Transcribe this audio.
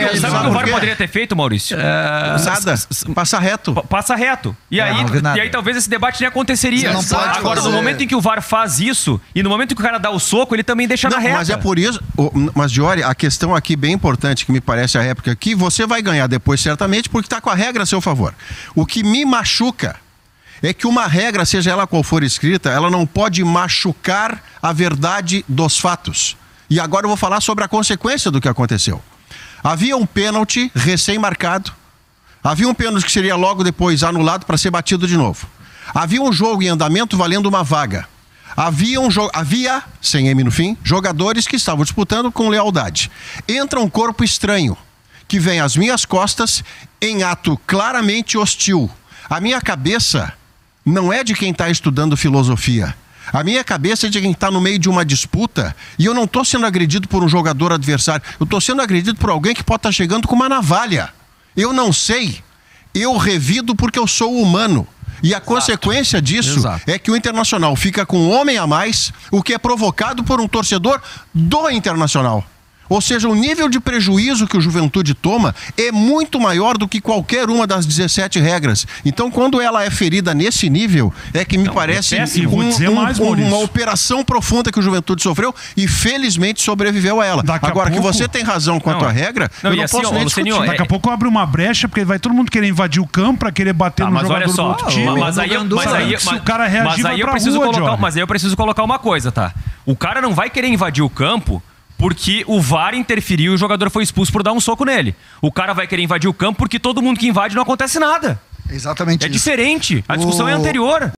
Sabe o que o VAR poderia ter feito, Maurício? Nada. Passa reto. Passa reto. E aí talvez esse debate nem aconteceria. Não pode Agora, no momento em que o VAR faz isso, e no momento que o cara dá o soco, ele também deixa na reta. Mas é por isso... Mas, Diori, a questão aqui bem importante, que me parece a réplica aqui, você vai ganhar depois, certamente, porque está com a regra a seu favor. O que me machuca é que uma regra, seja ela qual for escrita, ela não pode machucar a verdade dos fatos. E agora eu vou falar sobre a consequência do que aconteceu. Havia um pênalti recém-marcado. Havia um pênalti que seria logo depois anulado para ser batido de novo. Havia um jogo em andamento valendo uma vaga. Havia, sem M no fim, jogadores que estavam disputando com lealdade. Entra um corpo estranho, que vem às minhas costas em ato claramente hostil. A minha cabeça não é de quem está estudando filosofia. A minha cabeça é de quem está no meio de uma disputa e eu não estou sendo agredido por um jogador adversário. Eu estou sendo agredido por alguém que pode estar chegando com uma navalha. Eu não sei. Eu revido porque eu sou humano. E a consequência disso é que o Internacional fica com um homem a mais, o que é provocado por um torcedor do Internacional. Ou seja, o nível de prejuízo que o Juventude toma é muito maior do que qualquer uma das 17 regras. Então, quando ela é ferida nesse nível, é que me parece uma operação profunda que o Juventude sofreu e felizmente sobreviveu a ela. Agora, que você tem razão quanto à regra, eu não posso nem discutir. Daqui a pouco abre uma brecha, porque vai todo mundo querer invadir o campo para querer bater no jogador do outro time. Se o cara reagir, vai pra rua, mas aí eu preciso colocar uma coisa, tá? O cara não vai querer invadir o campo porque o VAR interferiu e o jogador foi expulso por dar um soco nele. O cara vai querer invadir o campo porque todo mundo que invade não acontece nada. Exatamente isso. É diferente. A discussão é anterior.